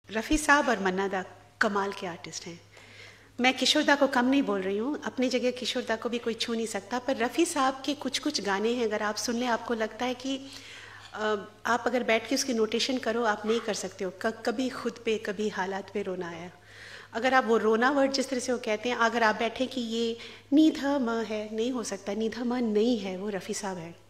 रफ़ी साहब और मन्ना दा कमाल के आर्टिस्ट हैं। मैं किशोर दा को कम नहीं बोल रही हूँ, अपनी जगह किशोर दा को भी कोई छू नहीं सकता, पर रफ़ी साहब के कुछ कुछ गाने हैं, अगर आप सुन लें आपको लगता है कि आप अगर बैठ के उसकी नोटेशन करो आप नहीं कर सकते हो। कभी खुद पे कभी हालात पे रोना आया, अगर आप वो रोना वर्ड जिस तरह से वो कहते हैं, अगर आप बैठे कि ये नीधा म है, नहीं हो सकता, नीधा म नहीं है, वो रफ़ी साहब है।